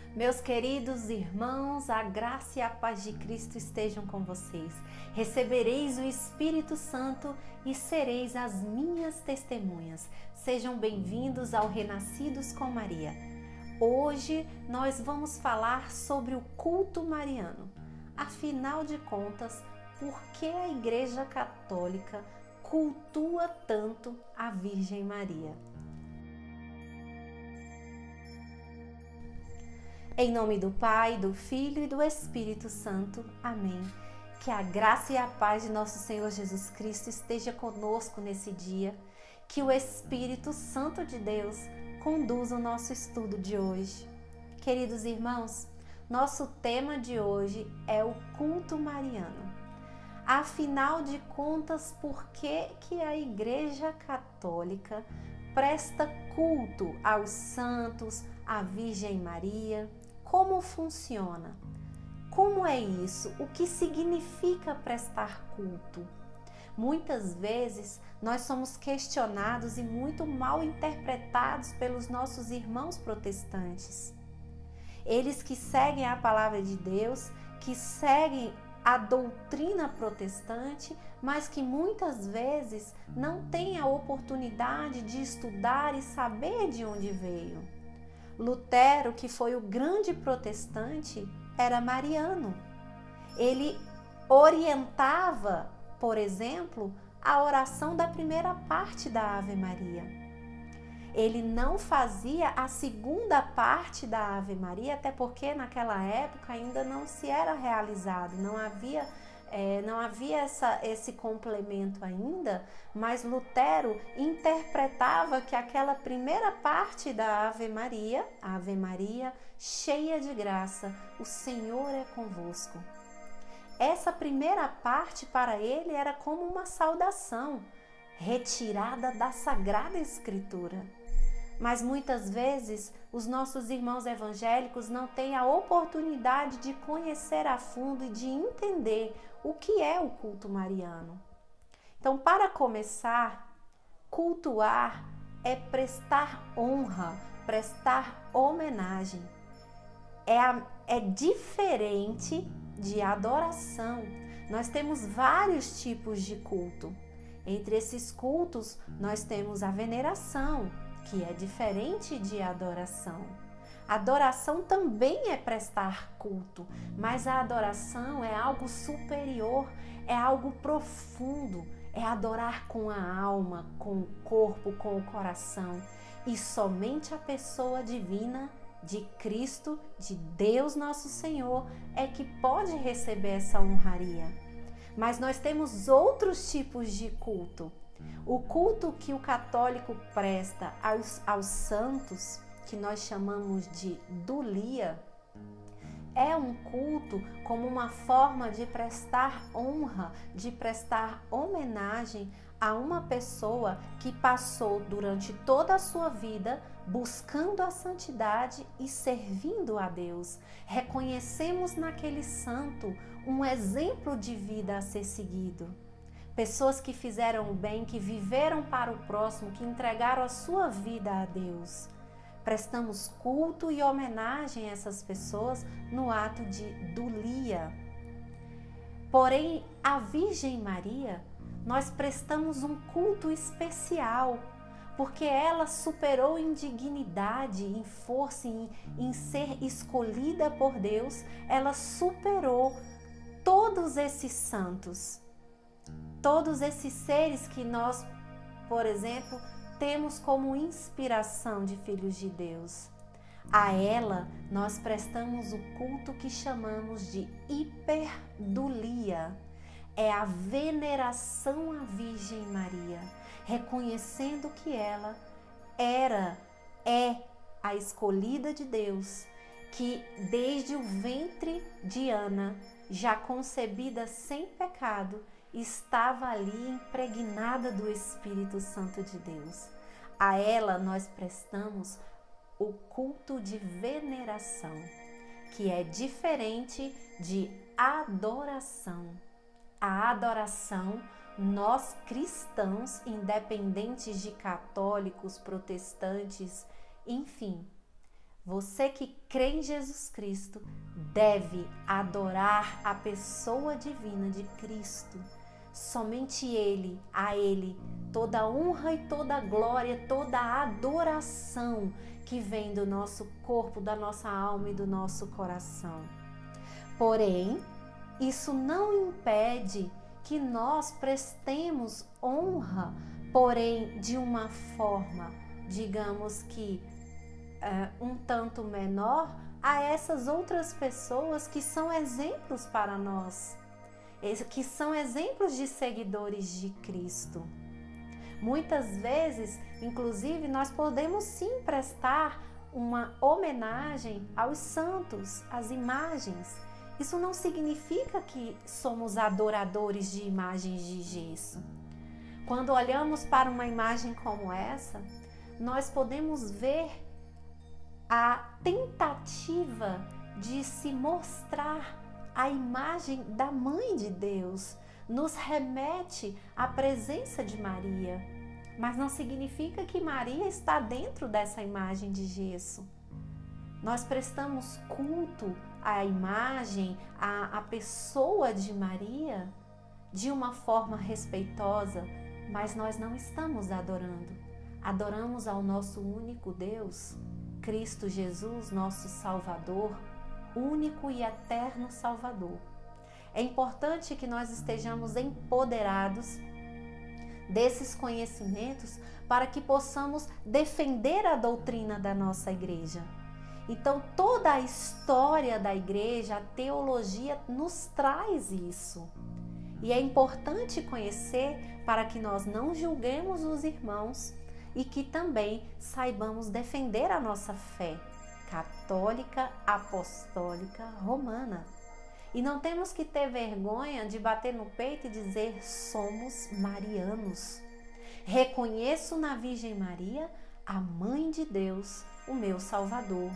Meus queridos irmãos, a graça e a paz de Cristo estejam com vocês. Recebereis o Espírito Santo e sereis as minhas testemunhas. Sejam bem-vindos ao Renascidos com Maria. Hoje nós vamos falar sobre o culto mariano. Afinal de contas, por que a Igreja Católica cultua tanto a Virgem Maria? Em nome do Pai, do Filho e do Espírito Santo. Amém. Que a graça e a paz de nosso Senhor Jesus Cristo esteja conosco nesse dia. Que o Espírito Santo de Deus conduza o nosso estudo de hoje. Queridos irmãos, nosso tema de hoje é o culto mariano. Afinal de contas, por que a Igreja Católica presta culto aos santos, à Virgem Maria? Como funciona? Como é isso? O que significa prestar culto? Muitas vezes nós somos questionados e muito mal interpretados pelos nossos irmãos protestantes. Eles que seguem a palavra de Deus, que seguem a doutrina protestante, mas que muitas vezes não têm a oportunidade de estudar e saber de onde veio. Lutero, que foi o grande protestante, era mariano. Ele orientava, por exemplo, a oração da primeira parte da Ave Maria. Ele não fazia a segunda parte da Ave Maria, até porque naquela época ainda não se era realizado, não havia esse complemento ainda, mas Lutero interpretava que aquela primeira parte da Ave Maria, cheia de graça, o Senhor é convosco. Essa primeira parte para ele era como uma saudação, retirada da Sagrada Escritura. Mas muitas vezes os nossos irmãos evangélicos não têm a oportunidade de conhecer a fundo e de entender o que é o culto mariano. Então, para começar, cultuar é prestar honra, prestar homenagem. É diferente de adoração. Nós temos vários tipos de culto. Entre esses cultos, nós temos a veneração, que é diferente de adoração. Adoração também é prestar culto, mas a adoração é algo superior, é algo profundo, é adorar com a alma, com o corpo, com o coração. E somente a pessoa divina de Cristo, de Deus nosso Senhor, é que pode receber essa honraria. Mas nós temos outros tipos de culto. O culto que o católico presta aos santos, que nós chamamos de dulia, é um culto como uma forma de prestar honra, de prestar homenagem a uma pessoa que passou durante toda a sua vida buscando a santidade e servindo a Deus. Reconhecemos naquele santo um exemplo de vida a ser seguido. Pessoas que fizeram o bem, que viveram para o próximo, que entregaram a sua vida a Deus. Prestamos culto e homenagem a essas pessoas no ato de dulia. Porém, a Virgem Maria, nós prestamos um culto especial, porque ela superou em dignidade, em força, em ser escolhida por Deus. Ela superou todos esses santos. Todos esses seres que nós, por exemplo, temos como inspiração de filhos de Deus. A ela nós prestamos o culto que chamamos de hiperdulia. É a veneração à Virgem Maria, reconhecendo que ela é a escolhida de Deus, que desde o ventre de Ana, já concebida sem pecado, estava ali impregnada do Espírito Santo de Deus. A ela nós prestamos o culto de veneração, que é diferente de adoração. A adoração, nós cristãos, independentes de católicos, protestantes, enfim, Você que crê em Jesus Cristo deve adorar a pessoa divina de Cristo. Somente Ele, a Ele, toda honra e toda glória, toda adoração que vem do nosso corpo, da nossa alma e do nosso coração. Porém, isso não impede que nós prestemos honra, porém de uma forma, digamos que um tanto menor, a essas outras pessoas que são exemplos para nós, que são exemplos de seguidores de Cristo. Muitas vezes, inclusive, nós podemos sim prestar uma homenagem aos santos, às imagens. Isso não significa que somos adoradores de imagens de gesso. Quando olhamos para uma imagem como essa, nós podemos ver a tentativa de se mostrar a imagem da Mãe de Deus. Nos remete à presença de Maria, mas não significa que Maria está dentro dessa imagem de gesso. Nós prestamos culto à imagem, à pessoa de Maria de uma forma respeitosa, mas nós não estamos adorando. Adoramos ao nosso único Deus, Cristo Jesus, nosso Salvador, único e eterno Salvador. É importante que nós estejamos empoderados desses conhecimentos para que possamos defender a doutrina da nossa igreja. Então, toda a história da igreja, a teologia nos traz isso. E é importante conhecer para que nós não julguemos os irmãos e que também saibamos defender a nossa fé católica, apostólica, romana. E não temos que ter vergonha de bater no peito e dizer: somos marianos. Reconheço na Virgem Maria a Mãe de Deus, o meu Salvador.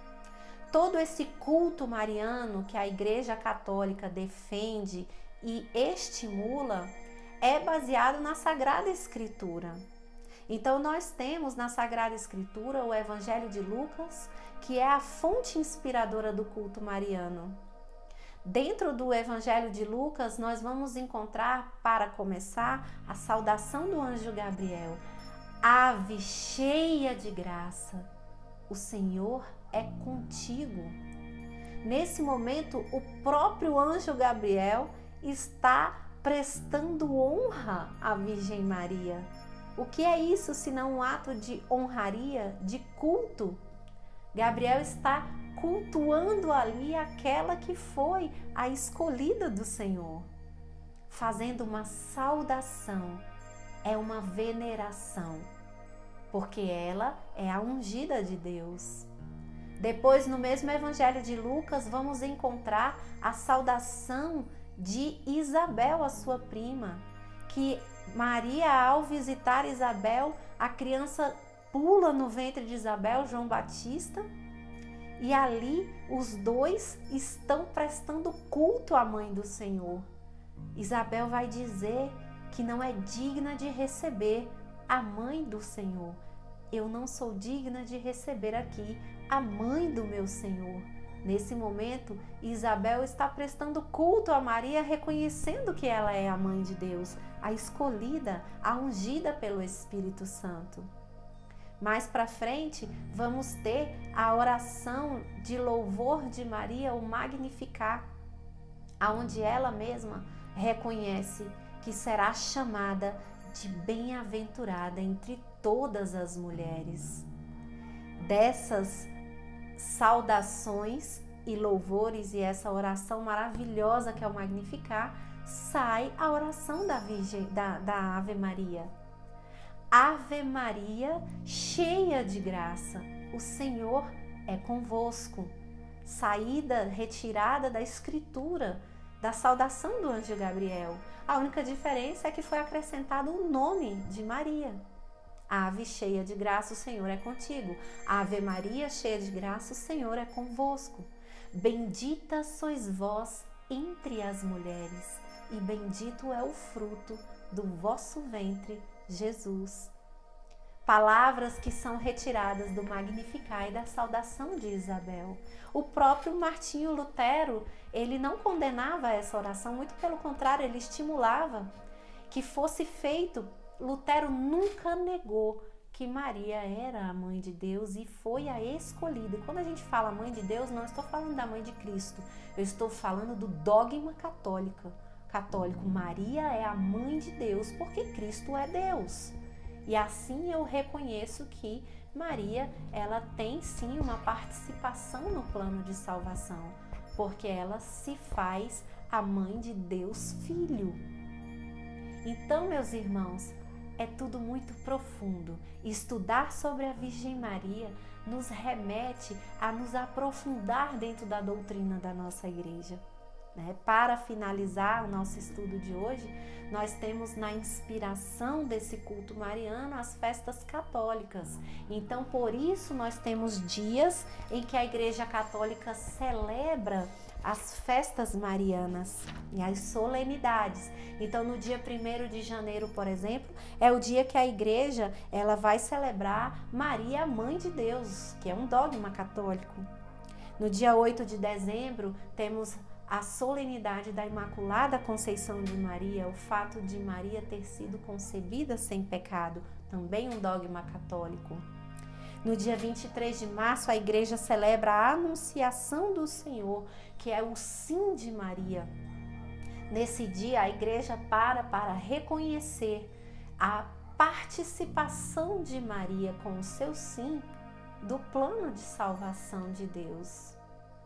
Todo esse culto mariano que a Igreja Católica defende e estimula é baseado na Sagrada Escritura. Então nós temos na Sagrada Escritura o Evangelho de Lucas, que é a fonte inspiradora do culto mariano. Dentro do Evangelho de Lucas, nós vamos encontrar, para começar, a saudação do anjo Gabriel. Ave cheia de graça, o Senhor é contigo. Nesse momento, o próprio anjo Gabriel está prestando honra à Virgem Maria. O que é isso senão um ato de honraria, de culto? Gabriel está cultuando ali aquela que foi a escolhida do Senhor, fazendo uma saudação, é uma veneração, porque ela é a ungida de Deus. Depois, no mesmo Evangelho de Lucas, vamos encontrar a saudação de Isabel, a sua prima, que Maria, ao visitar Isabel, a criança pula no ventre de Isabel, João Batista, e ali os dois estão prestando culto à mãe do Senhor. Isabel vai dizer que não é digna de receber a mãe do Senhor. Eu não sou digna de receber aqui a mãe do meu Senhor. Nesse momento, Isabel está prestando culto a Maria, reconhecendo que ela é a mãe de Deus, a escolhida, a ungida pelo Espírito Santo. Mais para frente, vamos ter a oração de louvor de Maria, o Magnificat, aonde ela mesma reconhece que será chamada de bem-aventurada entre todas as mulheres. Dessas saudações e louvores e essa oração maravilhosa que é o Magnificat, sai a oração da Ave Maria. Ave Maria, cheia de graça, o Senhor é convosco. Saída, retirada da escritura, da saudação do anjo Gabriel. A única diferença é que foi acrescentado o nome de Maria. Ave cheia de graça, o Senhor é contigo. Ave Maria, cheia de graça, o Senhor é convosco. Bendita sois vós entre as mulheres, e bendito é o fruto do vosso ventre, Jesus. Palavras que são retiradas do Magnificat e da saudação de Isabel. O próprio Martinho Lutero, ele não condenava essa oração, muito pelo contrário, ele estimulava que fosse feito. Lutero nunca negou que Maria era a mãe de Deus e foi a escolhida. E quando a gente fala mãe de Deus, não estou falando da mãe de Cristo, eu estou falando do dogma católico. Maria é a mãe de Deus porque Cristo é Deus. E assim eu reconheço que Maria, ela tem sim uma participação no plano de salvação, porque ela se faz a mãe de Deus Filho. Então, meus irmãos, é tudo muito profundo. Estudar sobre a Virgem Maria nos remete a nos aprofundar dentro da doutrina da nossa igreja. Para finalizar o nosso estudo de hoje, nós temos na inspiração desse culto mariano as festas católicas. Então, por isso, nós temos dias em que a Igreja Católica celebra as festas marianas e as solenidades. Então, no dia 1º de janeiro, por exemplo, é o dia que a igreja ela vai celebrar Maria, Mãe de Deus, que é um dogma católico. No dia 8 de dezembro, temos a solenidade da Imaculada Conceição de Maria, o fato de Maria ter sido concebida sem pecado, também um dogma católico. No dia 23 de março, a igreja celebra a Anunciação do Senhor, que é o sim de Maria. Nesse dia, a igreja para reconhecer a participação de Maria com o seu sim do plano de salvação de Deus.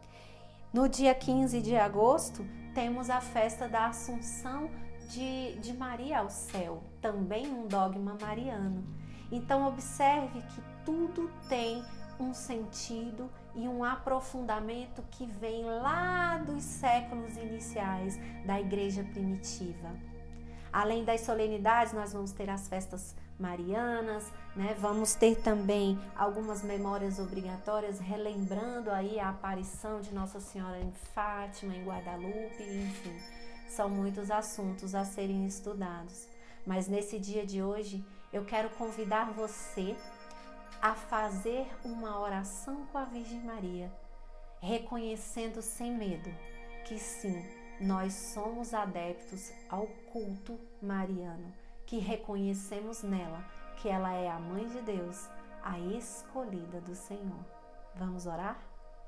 No dia 15 de agosto, temos a festa da Assunção de Maria ao céu, também um dogma mariano. Então, observe que tudo tem um sentido e um aprofundamento que vem lá dos séculos iniciais da igreja primitiva. Além das solenidades, nós vamos ter as festas marianas, Vamos ter também algumas memórias obrigatórias, relembrando aí a aparição de Nossa Senhora em Fátima, em Guadalupe, enfim. São muitos assuntos a serem estudados. Mas nesse dia de hoje, eu quero convidar você a fazer uma oração com a Virgem Maria, reconhecendo sem medo que sim, nós somos adeptos ao culto mariano, que reconhecemos nela que ela é a Mãe de Deus, a escolhida do Senhor. Vamos orar?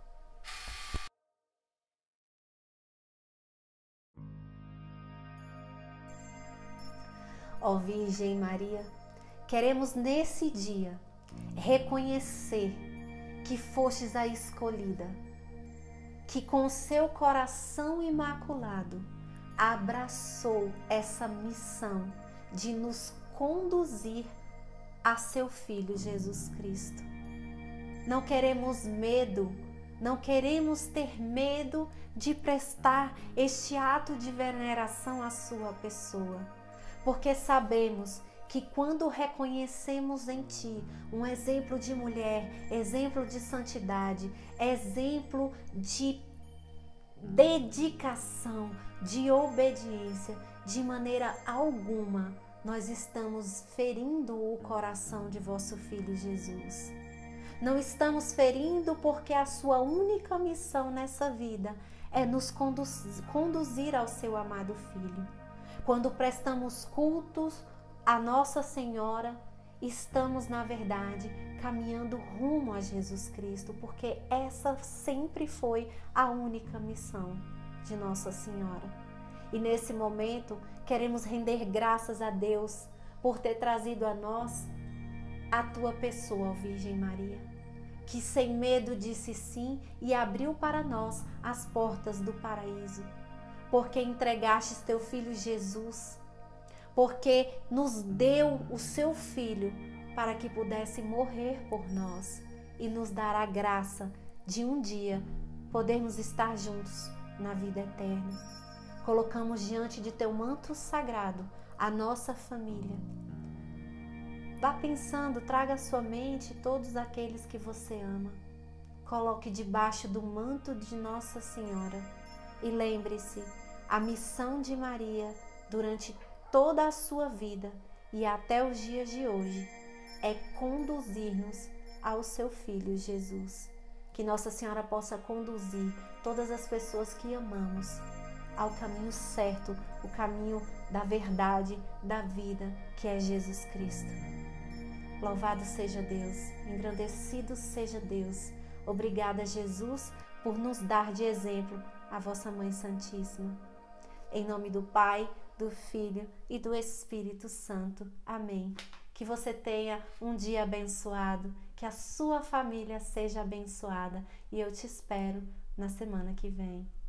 Ó Virgem Maria, queremos nesse dia reconhecer que fostes a escolhida, que com seu coração imaculado abraçou essa missão de nos conduzir a seu Filho Jesus Cristo. Não queremos medo, não queremos ter medo de prestar este ato de veneração à sua pessoa, porque sabemos que quando reconhecemos em Ti um exemplo de mulher, exemplo de santidade, exemplo de dedicação, de obediência, de maneira alguma nós estamos ferindo o coração de vosso Filho Jesus. Não estamos ferindo porque a sua única missão nessa vida é nos conduzir ao seu amado Filho. Quando prestamos cultos a Nossa Senhora, estamos, na verdade, caminhando rumo a Jesus Cristo, porque essa sempre foi a única missão de Nossa Senhora. E nesse momento, queremos render graças a Deus por ter trazido a nós a Tua pessoa, ó Virgem Maria, que sem medo disse sim e abriu para nós as portas do paraíso, porque entregastes Teu Filho Jesus, porque nos deu o Seu Filho para que pudesse morrer por nós e nos dar a graça de um dia podermos estar juntos na vida eterna. Colocamos diante de Teu manto sagrado a nossa família. Vá pensando, traga à sua mente todos aqueles que você ama. Coloque debaixo do manto de Nossa Senhora e lembre-se, a missão de Maria durante toda a sua vida e até os dias de hoje é conduzir-nos ao seu Filho Jesus. Que Nossa Senhora possa conduzir todas as pessoas que amamos ao caminho certo, o caminho da verdade, da vida, que é Jesus Cristo. Louvado seja Deus, engrandecido seja Deus. Obrigada, Jesus, por nos dar de exemplo a vossa Mãe Santíssima. Em nome do Pai, do Filho e do Espírito Santo. Amém. Que você tenha um dia abençoado, que a sua família seja abençoada e eu te espero na semana que vem.